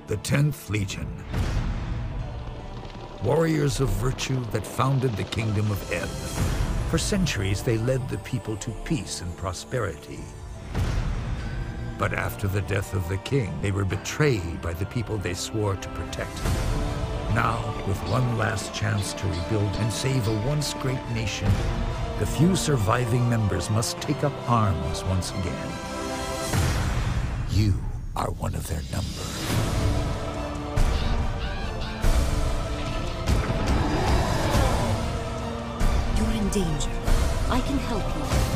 The 10th Legion. Warriors of virtue that founded the Kingdom of Ebb. For centuries, they led the people to peace and prosperity. But after the death of the king, they were betrayed by the people they swore to protect. Now, with one last chance to rebuild and save a once great nation, the few surviving members must take up arms once again. You are one of their number. You're in danger. I can help you.